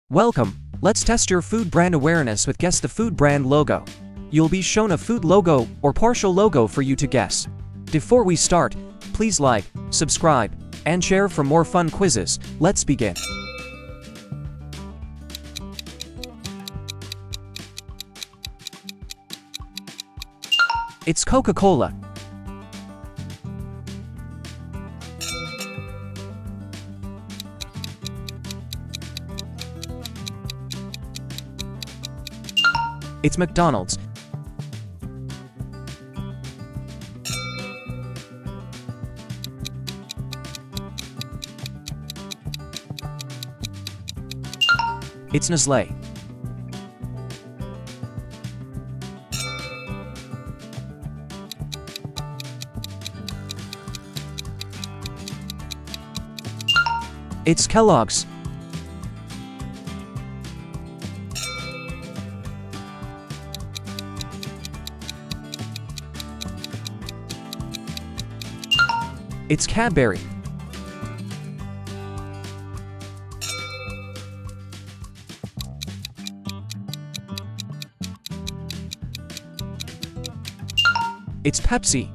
Welcome! Let's test your food brand awareness with Guess the Food Brand logo. You'll be shown a food logo or partial logo for you to guess. Before we start, please like, subscribe, and share for more fun quizzes. Let's begin. It's Coca-Cola. It's McDonald's. It's Nestlé. It's Kellogg's. It's Cadbury. It's Pepsi.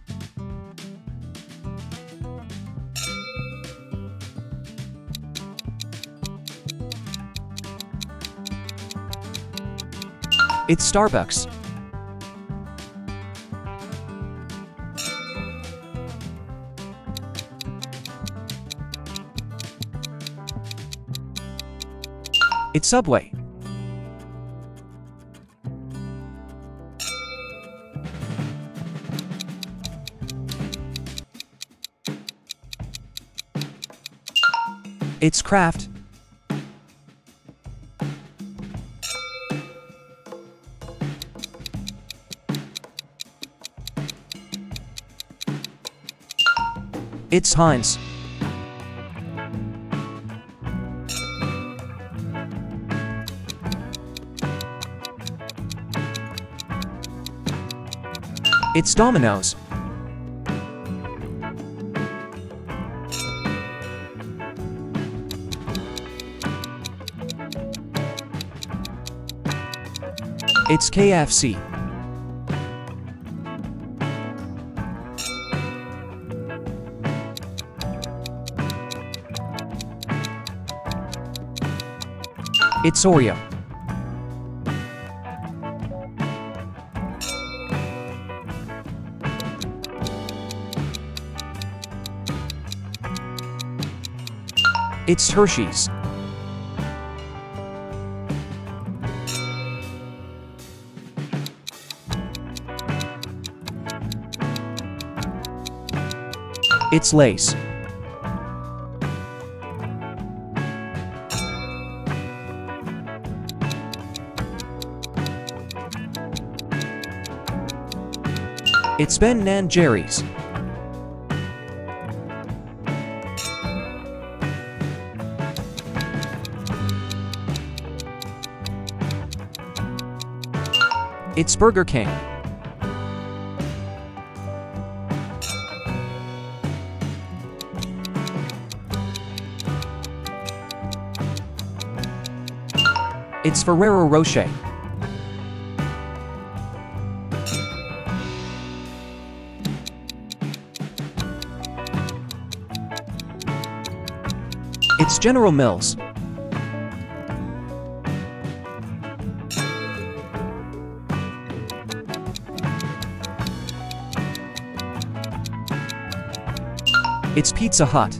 It's Starbucks. It's Subway. It's Kraft. It's Heinz. It's Domino's. It's KFC. It's Oreo. It's Hershey's. It's Lay's. It's Ben & Jerry's. It's Burger King. It's Ferrero Rocher. It's General Mills. It's Pizza Hut.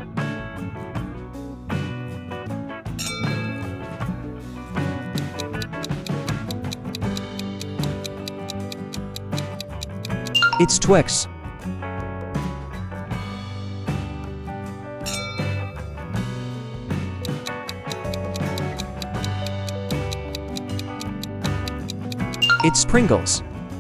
It's Twix. It's Pringles.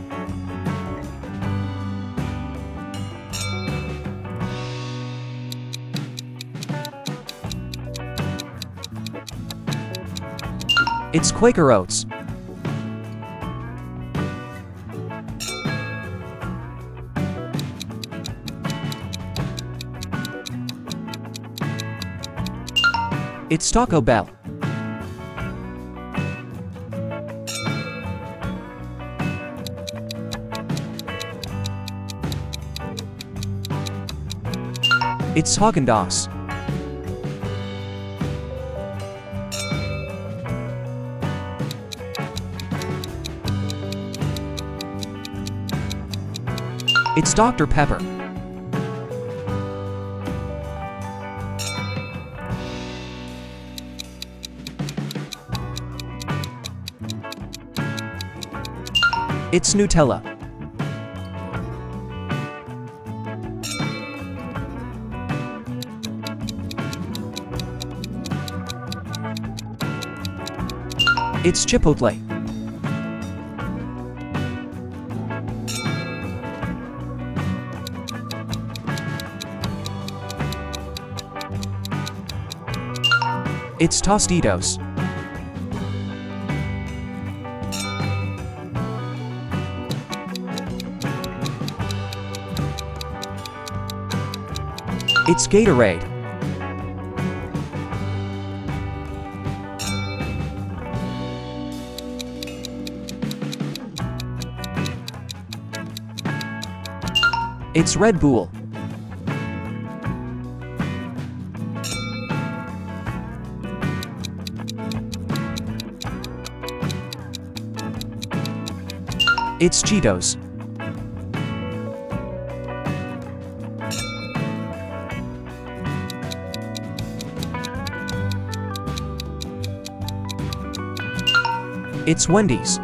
It's Quaker Oats. It's Taco Bell. It's Häagen-Dazs. It's Dr. Pepper. It's Nutella. It's Chipotle. It's Tostitos. It's Gatorade. It's Red Bull. It's Cheetos. It's Wendy's.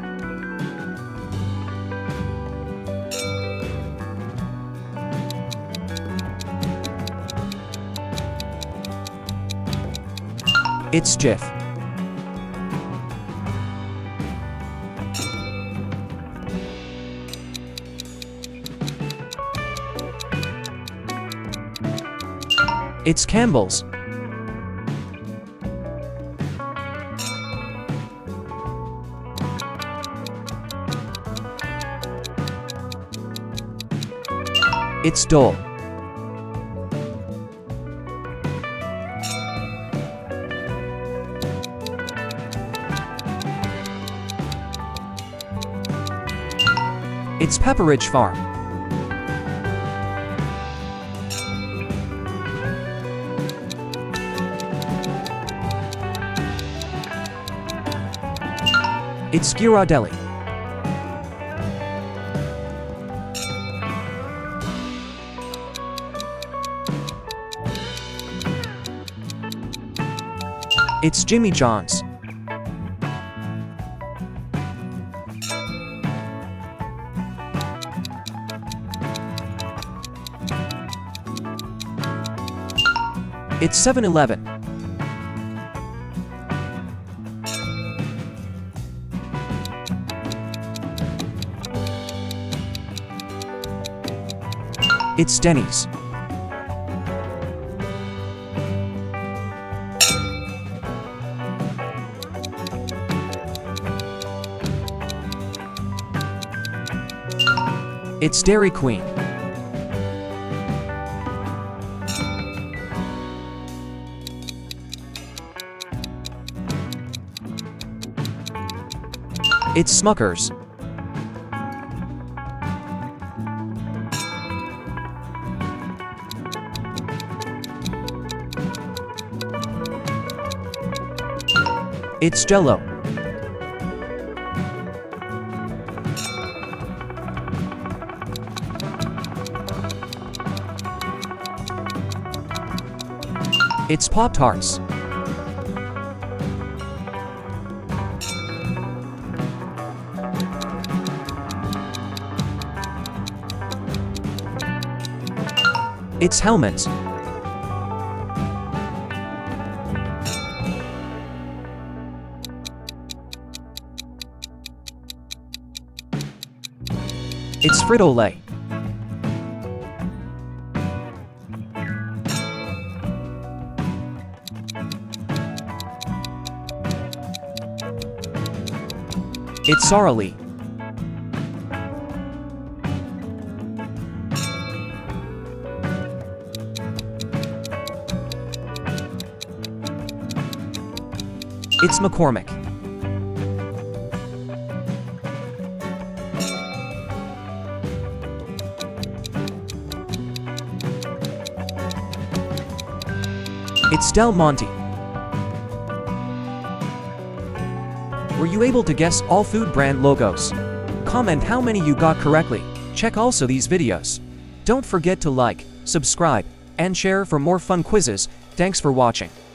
It's Jif. It's Campbell's. It's Dole. It's Pepperidge Farm. It's Ghirardelli. It's Jimmy John's. It's 7-Eleven. It's Denny's. It's Dairy Queen. It's Smucker's. It's Jell-O. It's Pop-Tarts. It's Hellmann's. It's Frito-Lay. It's Sara Lee. It's McCormick. It's Del Monte. Were you able to guess all food brand logos? Comment how many you got correctly. Check also these videos. Don't forget to like, subscribe, and share for more fun quizzes. Thanks for watching.